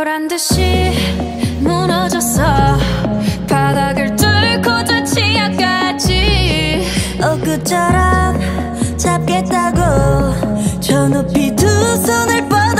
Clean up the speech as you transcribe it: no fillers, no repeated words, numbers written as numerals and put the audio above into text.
보란 듯이 무너졌어. 바닥을 뚫고 저 치아까지 엊그처럼 잡겠다고 저 높이 두 손을 뻗